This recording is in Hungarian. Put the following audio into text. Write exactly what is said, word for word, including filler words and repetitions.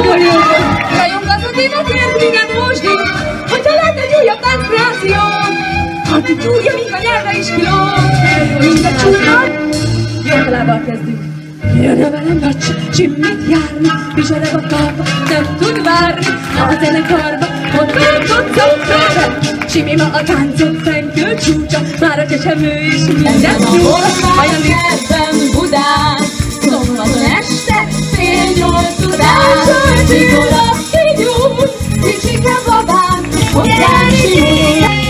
Rajongatott én a kérdőket most így, hogyha lett egy újabb tánckreáció, addig csúrja, mint a nyelve is kiló. Mind a csúrja, Jókalával kezdünk. Jönne velem vagy csimmit járni, viselem a talpa, nem tud várni. A zenekarba, ott megkoncok tőle. Csimi ma a táncok fenkő csúcsa, már a csecsemő is minden nyúl. Olyan kedvem Budán, szombaton este, fél nyolc után. Mikor a figyúr, kicsike babám, hozzám simul.